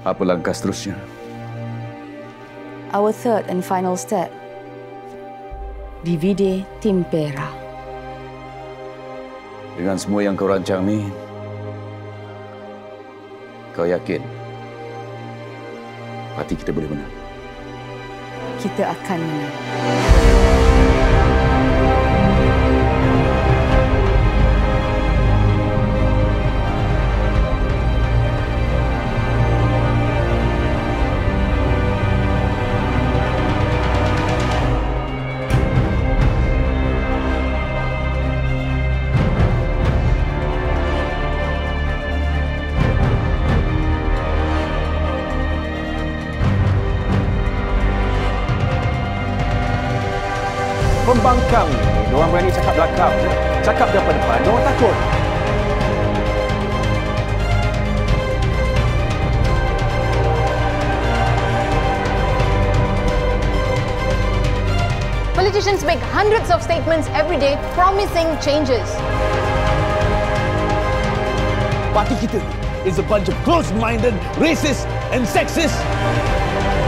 Apa langkah seterusnya? Our third and final step. Divide Timpera. Dengan semua yang kau rancang ni, kau yakin parti kita boleh menang? Kita akan menang. Pembangkang ni, diorang berani cakap belakang. Cakap depan depan, diorang takut. Politicians make hundreds of statements every day promising changes. Parti kita is a bunch of close-minded, racist and sexist.